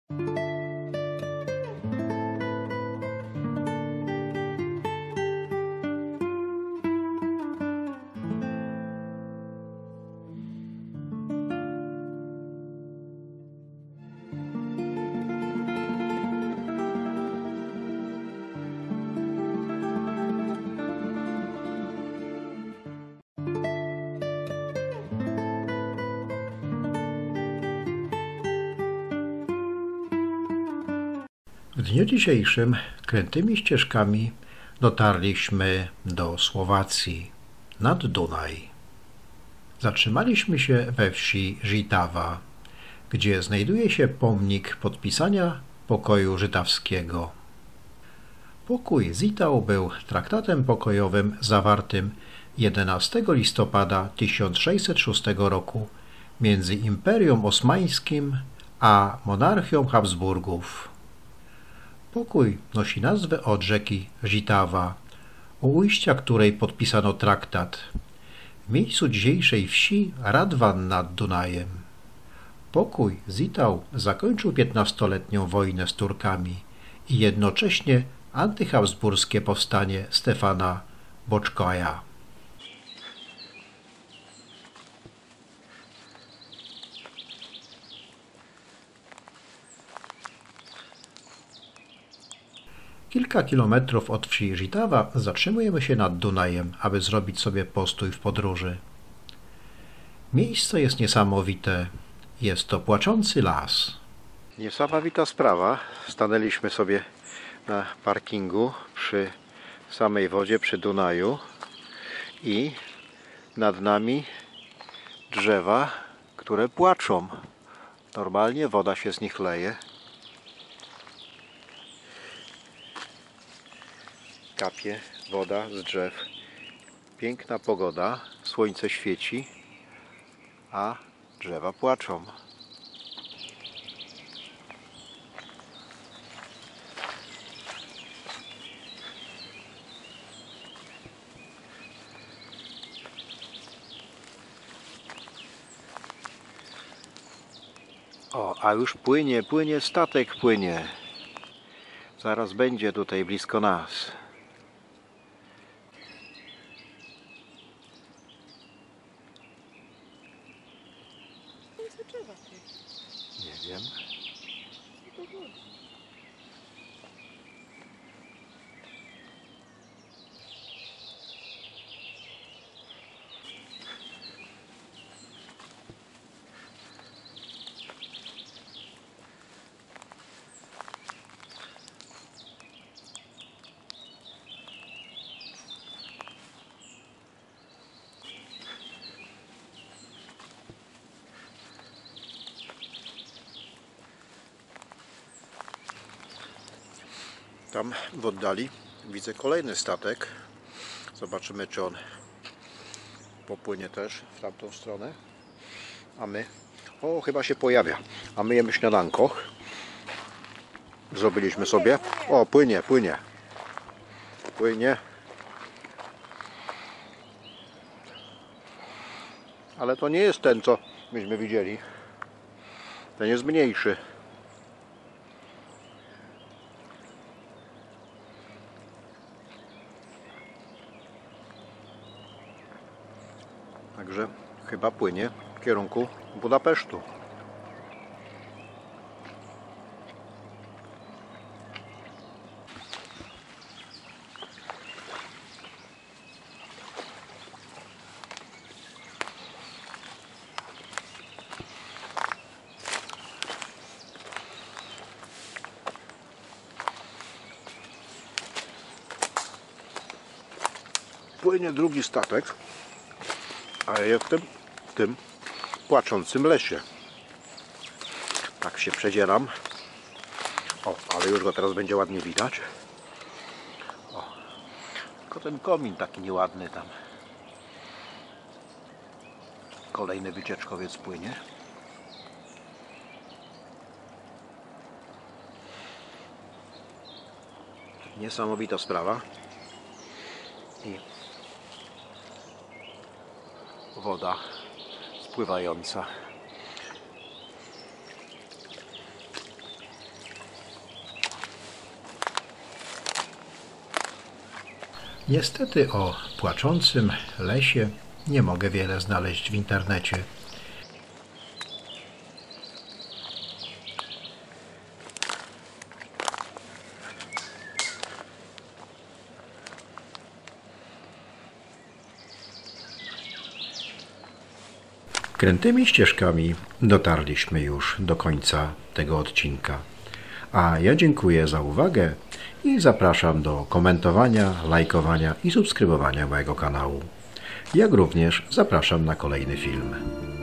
W dniu dzisiejszym krętymi ścieżkami dotarliśmy do Słowacji, nad Dunaj. Zatrzymaliśmy się we wsi Żitawa, gdzie znajduje się pomnik podpisania pokoju żydowskiego. Pokój Zittau był traktatem pokojowym zawartym 11 listopada 1606 roku między Imperium Osmańskim a monarchią Habsburgów. Pokój nosi nazwę od rzeki Żitawa, u ujścia której podpisano traktat, w miejscu dzisiejszej wsi Radwan nad Dunajem. Pokój Zittau zakończył 15-letnią wojnę z Turkami i jednocześnie antyhabsburskie powstanie Stefana Boczkoja. Kilka kilometrów od wsi Żitawa zatrzymujemy się nad Dunajem, aby zrobić sobie postój w podróży. Miejsce jest niesamowite. Jest to płaczący las. Niesamowita sprawa. Stanęliśmy sobie na parkingu przy samej wodzie, przy Dunaju i nad nami drzewa, które płaczą. Normalnie woda się z nich leje. Kapie woda z drzew. Piękna pogoda, słońce świeci, a drzewa płaczą. O, a już płynie, statek płynie. Zaraz będzie tutaj blisko nas. Nie wiem. Tam w oddali widzę kolejny statek. Zobaczymy, czy on popłynie też w tamtą stronę. A my... O, chyba się pojawia. A my jemy śniadanko. Zrobiliśmy sobie. O, płynie. Ale to nie jest ten, co myśmy widzieli. Ten jest mniejszy. Także chyba płynie w kierunku Budapesztu. Płynie drugi statek, a ja jestem w tym płaczącym lesie. Tak się przedzieram. O, ale już go teraz będzie ładnie widać. O, tylko ten komin taki nieładny tam. Kolejny wycieczkowiec płynie. Niesamowita sprawa. I woda spływająca. Niestety o płaczącym lesie nie mogę wiele znaleźć w internecie. Krętymi ścieżkami dotarliśmy już do końca tego odcinka. A ja dziękuję za uwagę i zapraszam do komentowania, lajkowania i subskrybowania mojego kanału. Jak również zapraszam na kolejny film.